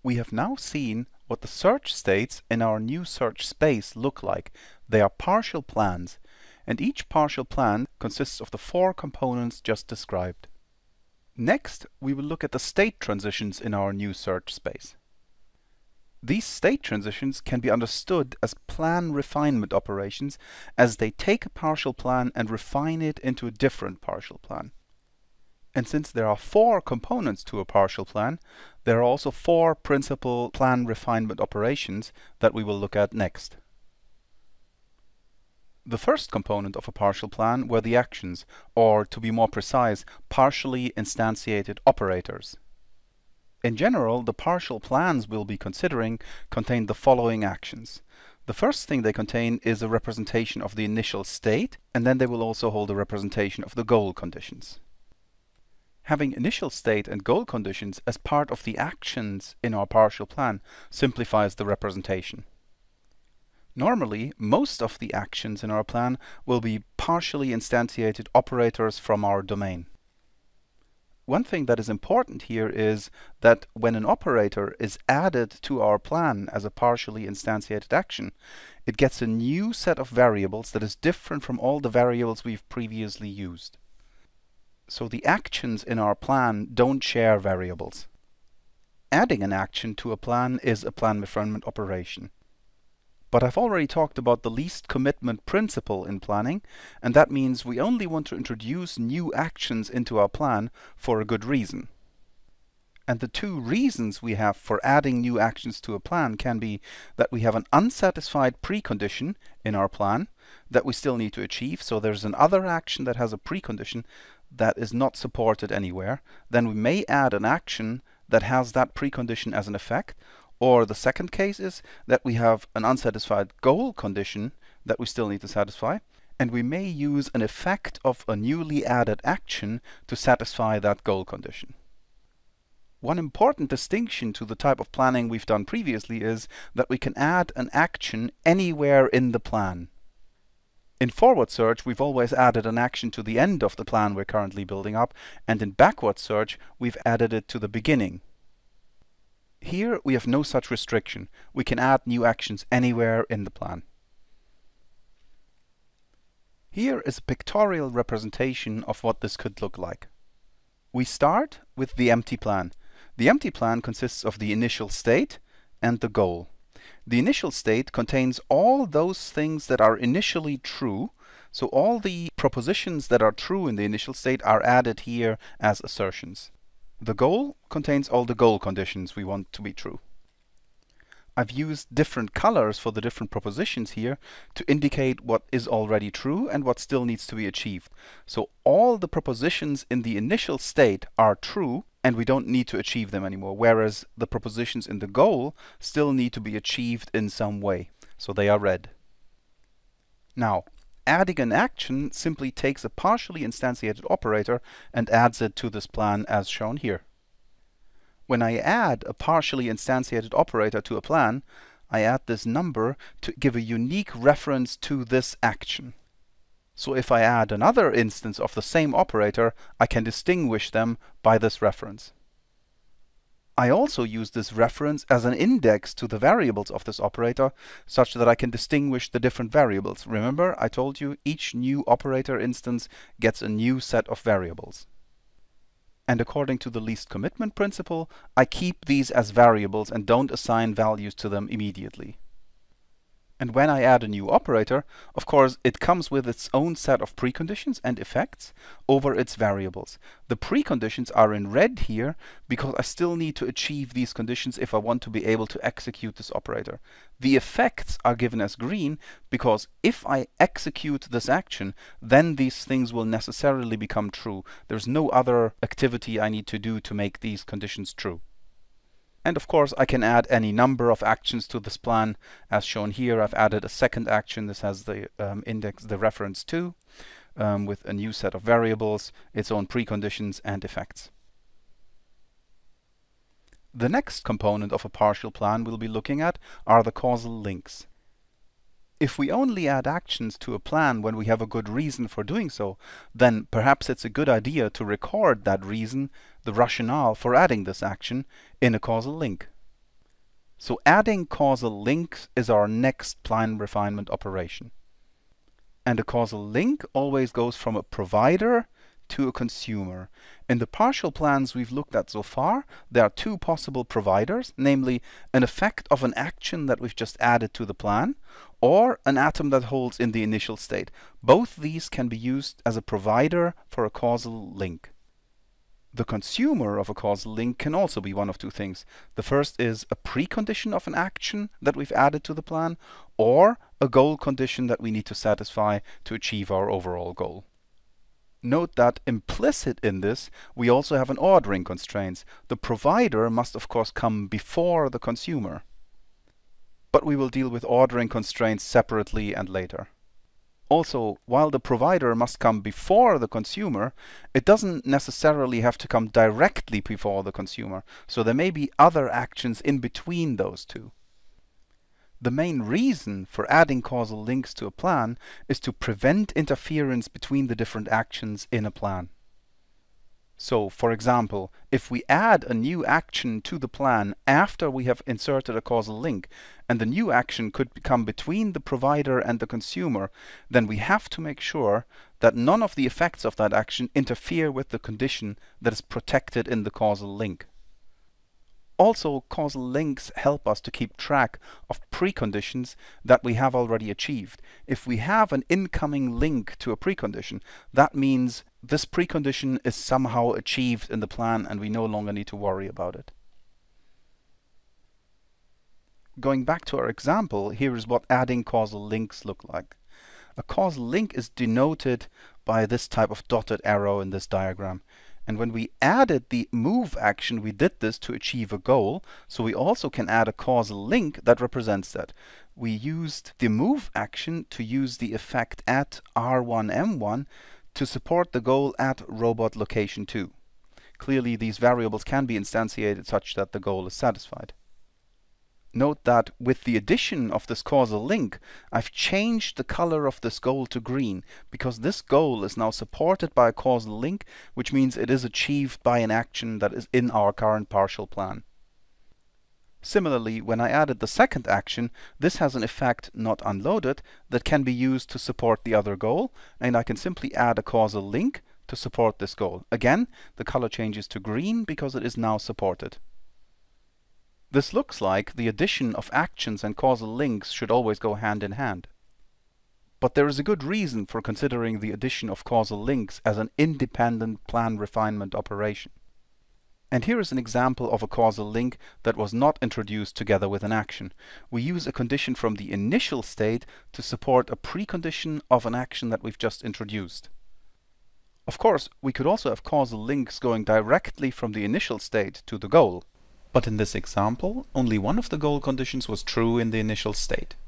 We have now seen what the search states in our new search space look like. They are partial plans, and each partial plan consists of the 4 components just described. Next, we will look at the state transitions in our new search space. These state transitions can be understood as plan refinement operations, as they take a partial plan and refine it into a different partial plan. And since there are 4 components to a partial plan, there are also 4 principal plan refinement operations that we will look at next. The first component of a partial plan were the actions, or to be more precise, partially instantiated operators. In general, the partial plans we'll be considering contain the following actions. The first thing they contain is a representation of the initial state, and then they will also hold a representation of the goal conditions. Having initial state and goal conditions as part of the actions in our partial plan simplifies the representation. Normally, most of the actions in our plan will be partially instantiated operators from our domain. One thing that is important here is that when an operator is added to our plan as a partially instantiated action, it gets a new set of variables that is different from all the variables we've previously used. So the actions in our plan don't share variables. Adding an action to a plan is a plan refinement operation. But I've already talked about the least commitment principle in planning, and that means we only want to introduce new actions into our plan for a good reason. And the 2 reasons we have for adding new actions to a plan can be that we have an unsatisfied precondition in our plan that we still need to achieve, so there's another action that has a precondition that is not supported anywhere. Then we may add an action that has that precondition as an effect. Or the second case is that we have an unsatisfied goal condition that we still need to satisfy, and we may use an effect of a newly added action to satisfy that goal condition. One important distinction to the type of planning we've done previously is that we can add an action anywhere in the plan. In forward search, we've always added an action to the end of the plan we're currently building up, and in backward search, we've added it to the beginning. Here we have no such restriction. We can add new actions anywhere in the plan. Here is a pictorial representation of what this could look like. We start with the empty plan. The empty plan consists of the initial state and the goal. The initial state contains all those things that are initially true, so all the propositions that are true in the initial state are added here as assertions. The goal contains all the goal conditions we want to be true. I've used different colors for the different propositions here to indicate what is already true and what still needs to be achieved. So all the propositions in the initial state are true and we don't need to achieve them anymore, whereas the propositions in the goal still need to be achieved in some way. So they are red. Now, adding an action simply takes a partially instantiated operator and adds it to this plan as shown here. When I add a partially instantiated operator to a plan, I add this number to give a unique reference to this action. So if I add another instance of the same operator, I can distinguish them by this reference. I also use this reference as an index to the variables of this operator, such that I can distinguish the different variables. Remember, I told you each new operator instance gets a new set of variables. And according to the least commitment principle, I keep these as variables and don't assign values to them immediately. And when I add a new operator, of course, it comes with its own set of preconditions and effects over its variables. The preconditions are in red here because I still need to achieve these conditions if I want to be able to execute this operator. The effects are given as green because if I execute this action, then these things will necessarily become true. There's no other activity I need to do to make these conditions true. And of course, I can add any number of actions to this plan. As shown here, I've added a second action. This has the index, the reference 2, with a new set of variables, its own preconditions and effects. The next component of a partial plan we'll be looking at are the causal links. If we only add actions to a plan when we have a good reason for doing so, then perhaps it's a good idea to record that reason, the rationale for adding this action, in a causal link. So adding causal links is our next plan refinement operation. And a causal link always goes from a provider to a consumer. In the partial plans we've looked at so far, there are two possible providers, namely an effect of an action that we've just added to the plan, or an atom that holds in the initial state. Both these can be used as a provider for a causal link. The consumer of a causal link can also be one of two things. The first is a precondition of an action that we've added to the plan, or a goal condition that we need to satisfy to achieve our overall goal. Note that implicit in this, we also have an ordering constraint. The provider must of course come before the consumer. But we will deal with ordering constraints separately and later. Also, while the provider must come before the consumer, it doesn't necessarily have to come directly before the consumer. So there may be other actions in between those two. The main reason for adding causal links to a plan is to prevent interference between the different actions in a plan. So, for example, if we add a new action to the plan after we have inserted a causal link, and the new action could come between the provider and the consumer, then we have to make sure that none of the effects of that action interfere with the condition that is protected in the causal link. Also, causal links help us to keep track of preconditions that we have already achieved. If we have an incoming link to a precondition, that means this precondition is somehow achieved in the plan and we no longer need to worry about it. Going back to our example, here is what adding causal links look like. A causal link is denoted by this type of dotted arrow in this diagram. And when we added the move action, we did this to achieve a goal, so we also can add a causal link that represents that. We used the move action to use the effect at R1M1 to support the goal at robot location 2. Clearly, these variables can be instantiated such that the goal is satisfied. Note that with the addition of this causal link, I've changed the color of this goal to green, because this goal is now supported by a causal link, which means it is achieved by an action that is in our current partial plan. Similarly, when I added the second action, this has an effect not unloaded that can be used to support the other goal, and I can simply add a causal link to support this goal. Again, the color changes to green because it is now supported. This looks like the addition of actions and causal links should always go hand in hand. But there is a good reason for considering the addition of causal links as an independent plan refinement operation. And here is an example of a causal link that was not introduced together with an action. We use a condition from the initial state to support a precondition of an action that we've just introduced. Of course, we could also have causal links going directly from the initial state to the goal. But in this example, only one of the goal conditions was true in the initial state.